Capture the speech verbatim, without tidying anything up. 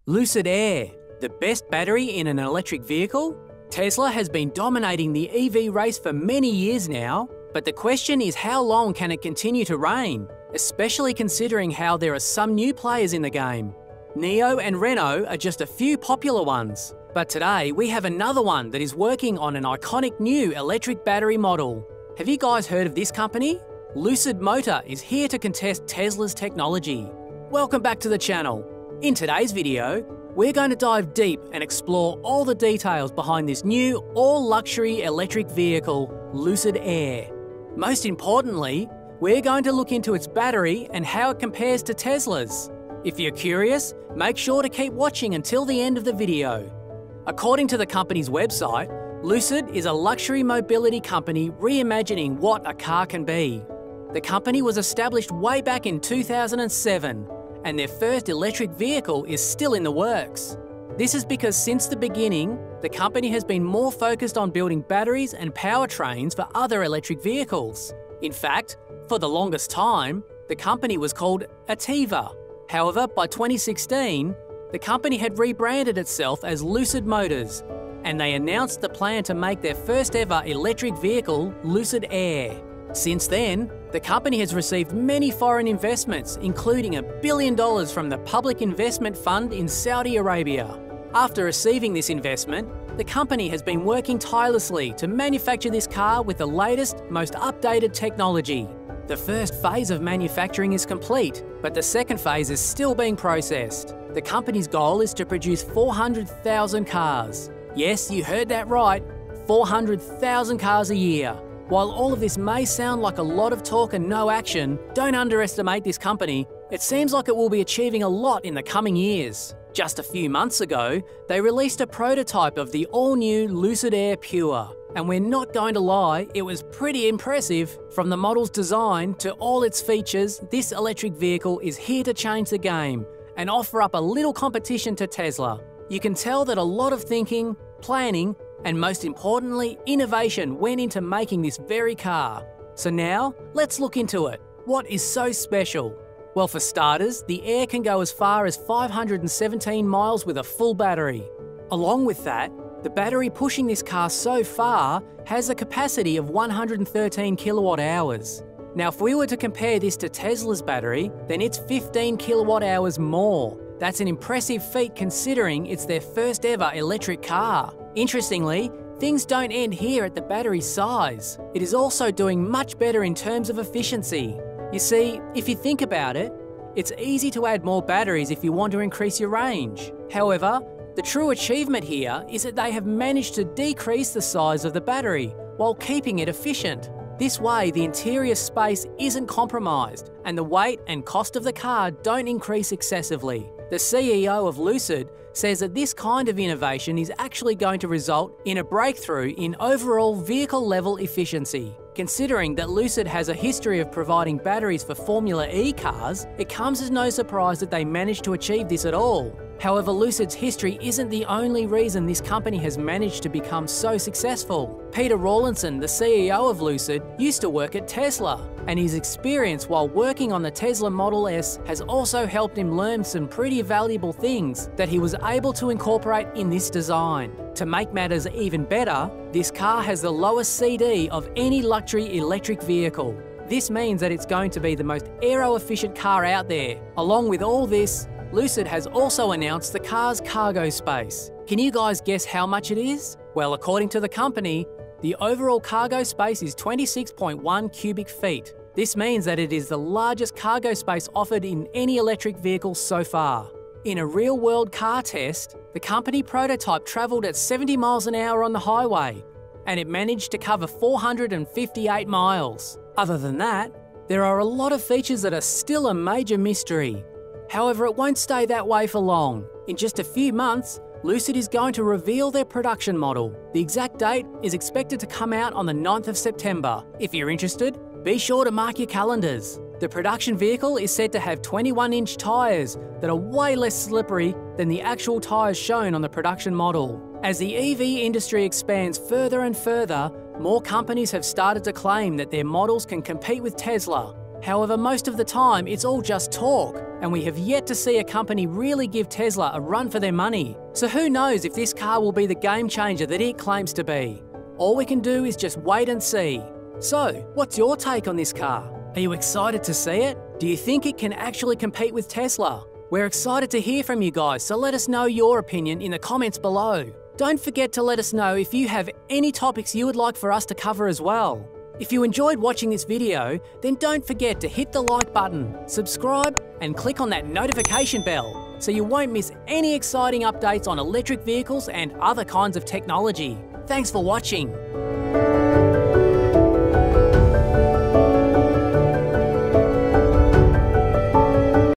Lucid Air, the best battery in an electric vehicle? Tesla has been dominating the E V race for many years now, but the question is how long can it continue to reign, especially considering how there are some new players in the game. Nio and Renault are just a few popular ones, but today we have another one that is working on an iconic new electric battery model. Have you guys heard of this company? Lucid Motor is here to contest Tesla's technology. Welcome back to the channel. In today's video, we're going to dive deep and explore all the details behind this new all-luxury electric vehicle, Lucid Air. Most importantly, we're going to look into its battery and how it compares to Tesla's. If you're curious, make sure to keep watching until the end of the video. According to the company's website, Lucid is a luxury mobility company reimagining what a car can be. The company was established way back in two thousand seven, and their first electric vehicle is still in the works. This is because since the beginning, the company has been more focused on building batteries and powertrains for other electric vehicles. In fact, for the longest time, the company was called Ativa. However, by twenty sixteen, the company had rebranded itself as Lucid Motors, and they announced the plan to make their first ever electric vehicle, Lucid Air. Since then, the company has received many foreign investments, including a billion dollars from the Public Investment Fund in Saudi Arabia. After receiving this investment, the company has been working tirelessly to manufacture this car with the latest, most updated technology. The first phase of manufacturing is complete, but the second phase is still being processed. The company's goal is to produce four hundred thousand cars. Yes, you heard that right, four hundred thousand cars a year. While all of this may sound like a lot of talk and no action, don't underestimate this company. It seems like it will be achieving a lot in the coming years. Just a few months ago, they released a prototype of the all-new Lucid Air Pure. And we're not going to lie, it was pretty impressive. From the model's design to all its features, this electric vehicle is here to change the game and offer up a little competition to Tesla. You can tell that a lot of thinking, planning, and most importantly, innovation went into making this very car. So now, let's look into it. What is so special? Well, for starters, the Air can go as far as five hundred seventeen miles with a full battery. Along with that, the battery pushing this car so far has a capacity of one hundred thirteen kilowatt hours. Now, if we were to compare this to Tesla's battery, then it's fifteen kilowatt hours more. That's an impressive feat considering it's their first ever electric car. Interestingly, things don't end here at the battery size. It is also doing much better in terms of efficiency. You see, if you think about it, it's easy to add more batteries if you want to increase your range. However, the true achievement here is that they have managed to decrease the size of the battery while keeping it efficient. This way, the interior space isn't compromised and the weight and cost of the car don't increase excessively. The C E O of Lucid says that this kind of innovation is actually going to result in a breakthrough in overall vehicle-level efficiency. Considering that Lucid has a history of providing batteries for Formula E cars, it comes as no surprise that they managed to achieve this at all. However, Lucid's history isn't the only reason this company has managed to become so successful. Peter Rawlinson, the C E O of Lucid, used to work at Tesla, and his experience while working on the Tesla Model S has also helped him learn some pretty valuable things that he was able to incorporate in this design. To make matters even better, this car has the lowest C D of any luxury electric vehicle. This means that it's going to be the most aero-efficient car out there. Along with all this, Lucid has also announced the car's cargo space. Can you guys guess how much it is? Well, according to the company, the overall cargo space is twenty-six point one cubic feet. This means that it is the largest cargo space offered in any electric vehicle so far. In a real-world car test, the company prototype travelled at seventy miles an hour on the highway, and it managed to cover four hundred fifty-eight miles. Other than that, there are a lot of features that are still a major mystery. However, it won't stay that way for long. In just a few months, Lucid is going to reveal their production model. The exact date is expected to come out on the ninth of September. If you're interested, be sure to mark your calendars. The production vehicle is said to have twenty-one inch tyres that are way less slippery than the actual tyres shown on the production model. As the E V industry expands further and further, more companies have started to claim that their models can compete with Tesla. However, most of the time, it's all just talk. and we have yet to see a company really give Tesla a run for their money. So who knows if this car will be the game changer that it claims to be? All we can do is just wait and see. So, what's your take on this car? Are you excited to see it? Do you think it can actually compete with Tesla? We're excited to hear from you guys, so let us know your opinion in the comments below. Don't forget to let us know if you have any topics you would like for us to cover as well. If you enjoyed watching this video, then don't forget to hit the like button, subscribe, and click on that notification bell so you won't miss any exciting updates on electric vehicles and other kinds of technology. Thanks for watching.